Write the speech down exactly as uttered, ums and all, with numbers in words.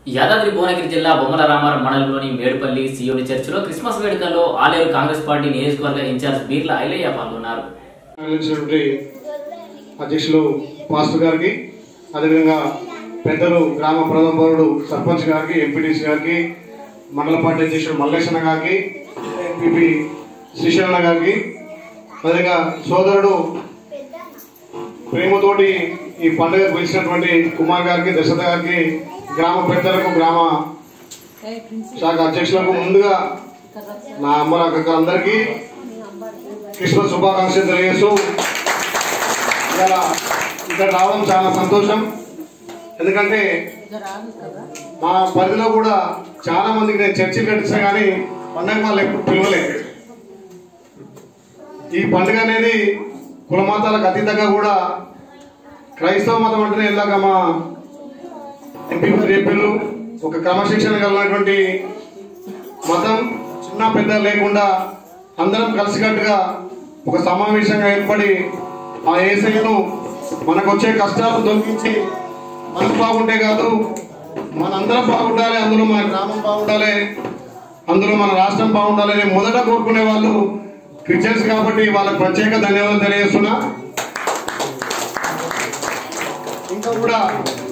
యాదాద్రి భువనగిరి జిల్లా బొమ్మల రామారం మండలంలోని మేడుపల్లి సియోడి చర్చిలో క్రిస్మస్ వేడుకల్లో ఆలేరు కాంగ్రెస్ పార్టీ నియోజకవర్గ ఇన్ఛార్జ్ బీర్ల ఐలయ్య పాల్గొన్నారు. అధ్యక్షులు మాస్టర్ గారికి, అదేవిధంగా పెద్దలు గ్రామ ప్రధాన పౌరుడు సర్పంచ్ గారికి, ఎంపీటీసీ గారికి, మండల పార్టీ అధ్యక్షుడు మల్లేశన్న గారికి, ఎంపీపీ శ్రీశరణ గారికి, అదేవిధంగా సోదరుడు ప్రేమతోటి ఈ పండుగ పిలిచినటువంటి కుమార్ గారికి, దశరథ గారికి, గ్రామ పెద్దలకు, గ్రామ శాఖ అధ్యక్షులకు ముందుగా నా అమ్మలకు అందరికీ క్రిస్మస్ శుభాకాంక్షలు తెలియజేస్తూ ఇలా ఇక్కడ రావడం చాలా సంతోషం. ఎందుకంటే మా పరిధిలో కూడా చాలా మందికి నేను చర్చి కట్టించా కానీ పండుగ వాళ్ళు ఎప్పుడు పిలవలేదు. ఈ పండుగ అనేది కులమతాలకు అతీతంగా కూడా క్రైస్తవ మతం అంటేనే ఇలాగ మా ఎంపీ చెప్పారు, ఒక క్రమశిక్షణ కలిగినటువంటి మతం, చిన్న పెద్ద లేకుండా అందరం కలిసికట్టుగా ఒక సమావేశంగా ఏర్పడి ఆ యేసయ్యను మనకు వచ్చే కష్టాలు తొలగించి మనకు బాగుంటే కాదు మనందరం బాగుండాలి, అందులో మన గ్రామం బాగుండాలి, అందులో మన రాష్ట్రం బాగుండాలి అని మొదట కోరుకునే వాళ్ళు క్రిస్టియన్స్ కాబట్టి వాళ్ళకి ప్రత్యేక ధన్యవాదాలు తెలియజేస్తున్నా. ఇంకా కూడా